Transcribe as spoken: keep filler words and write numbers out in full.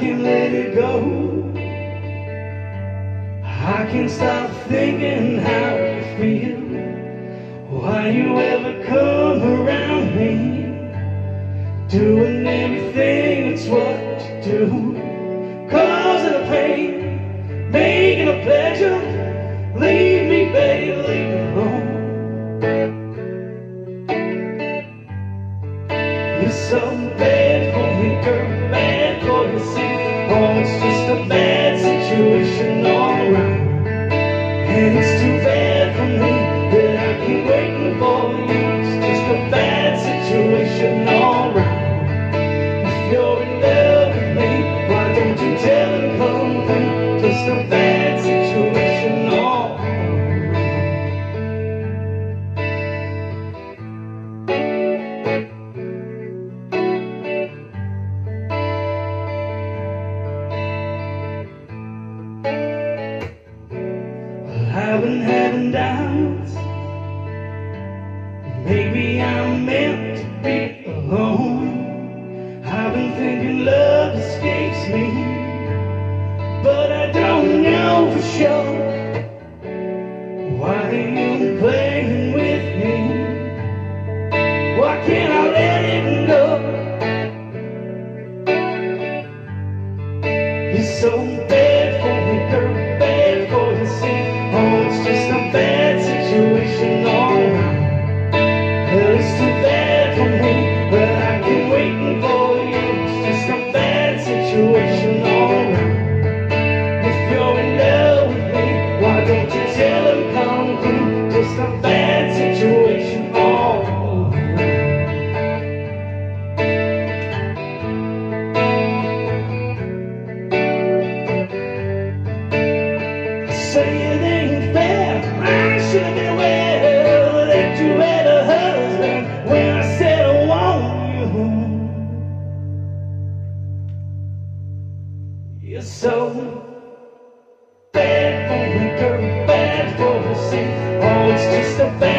can't let it go. I can't stop thinking how you feel. Why you ever come around me, doing everything that's what you do, causing a pain, making a pleasure. Leave me, baby, leave me alone. You're so bad for me, girl, bad for you, see. Oh, it's just a bad situation all around. And it's too bad for me that I keep waiting for you. It's just a bad situation all around. If you're in love with me, why don't you tell him come through? Just a bad situation all around. I've been having doubts. Maybe I'm meant to be alone. I've been thinking love escapes me, but I don't know for sure. Why are you playing with me? Why can't I let it go? You're so bad for me, girl, bad for you, see. Oh, it's just a bad situation all around. Well, it's too bad for me, but I keep waiting for you. It's just a bad situation all around. If you're in love with me, why don't you tell him come through? Just a bad situation all around. Say it ain't fair, I should have been aware that you had a husband when I said I want you. You're so bad for me, girl, bad for the sea. Oh, it's just a bad